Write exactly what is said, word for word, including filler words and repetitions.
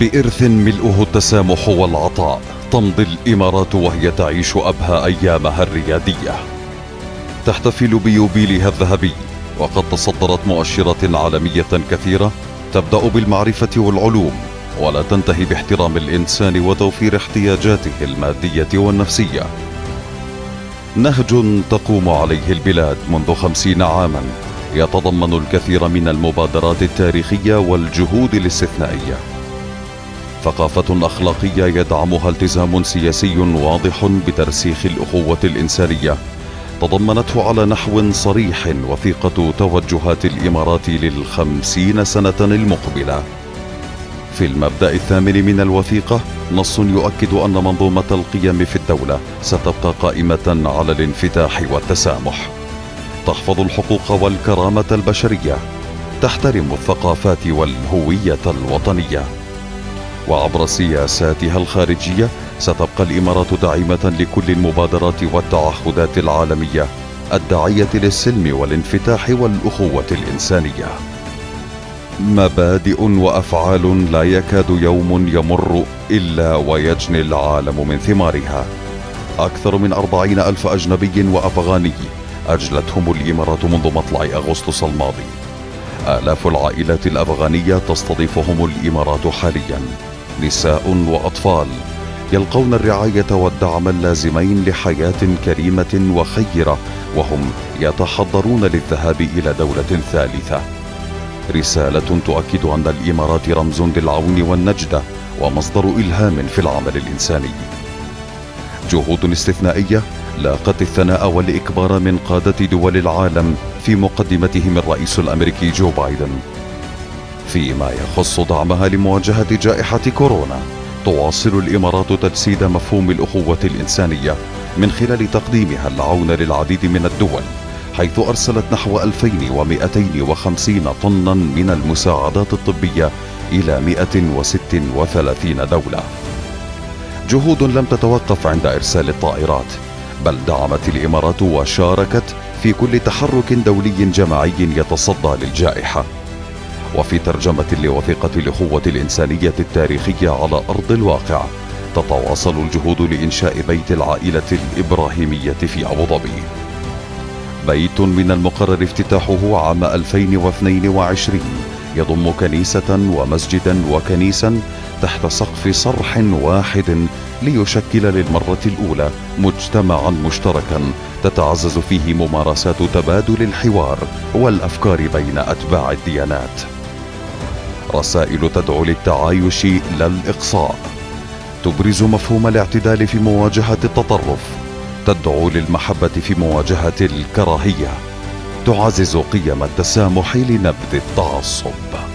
بإرث ملؤه التسامح والعطاء تمضي الإمارات وهي تعيش أبهى أيامها الريادية. تحتفل بيوبيلها الذهبي، وقد تصدرت مؤشرات عالمية كثيرة تبدأ بالمعرفة والعلوم ولا تنتهي باحترام الإنسان وتوفير احتياجاته المادية والنفسية. نهج تقوم عليه البلاد منذ خمسين عاما يتضمن الكثير من المبادرات التاريخية والجهود الاستثنائية. ثقافة أخلاقية يدعمها التزام سياسي واضح بترسيخ الأخوة الإنسانية تضمنته على نحو صريح وثيقة توجهات الإمارات للخمسين سنة المقبلة. في المبدأ الثامن من الوثيقة نص يؤكد أن منظومة القيم في الدولة ستبقى قائمة على الانفتاح والتسامح، تحفظ الحقوق والكرامة البشرية، تحترم الثقافات والهوية الوطنية. وعبر سياساتها الخارجية ستبقى الإمارات داعمة لكل المبادرات والتعهدات العالمية الداعية للسلم والانفتاح والأخوة الإنسانية. مبادئ وأفعال لا يكاد يوم يمر إلا ويجني العالم من ثمارها. أكثر من أربعين ألف أجنبي وأفغاني أجلتهم الإمارات منذ مطلع أغسطس الماضي. آلاف العائلات الأفغانية تستضيفهم الإمارات حاليا، نساء وأطفال يلقون الرعاية والدعم اللازمين لحياة كريمة وخيرة وهم يتحضرون للذهاب إلى دولة ثالثة. رسالة تؤكد أن الإمارات رمز للعون والنجدة ومصدر إلهام في العمل الإنساني. جهود استثنائية لاقت الثناء والإكبار من قادة دول العالم في مقدمتهم الرئيس الأمريكي جو بايدن. فيما يخص دعمها لمواجهة جائحة كورونا، تواصل الإمارات تجسيد مفهوم الأخوة الإنسانية من خلال تقديمها العون للعديد من الدول، حيث أرسلت نحو ألفين ومئتين وخمسين طنا من المساعدات الطبية إلى مئة وستة وثلاثين دولة. جهود لم تتوقف عند إرسال الطائرات، بل دعمت الإمارات وشاركت في كل تحرك دولي جماعي يتصدى للجائحة. وفي ترجمة لوثيقة الأخوة الإنسانية التاريخية على أرض الواقع، تتواصل الجهود لإنشاء بيت العائلة الإبراهيمية في أبو ظبي. بيت من المقرر افتتاحه عام ألفين واثنين وعشرين يضم كنيسة ومسجدا وكنيسا تحت سقف صرح واحد، ليشكل للمرة الأولى مجتمعا مشتركا تتعزز فيه ممارسات تبادل الحوار والأفكار بين أتباع الديانات. رسائل تدعو للتعايش لا الإقصاء، تبرز مفهوم الاعتدال في مواجهة التطرف، تدعو للمحبة في مواجهة الكراهية، تعزز قيم التسامح لنبذ التعصب.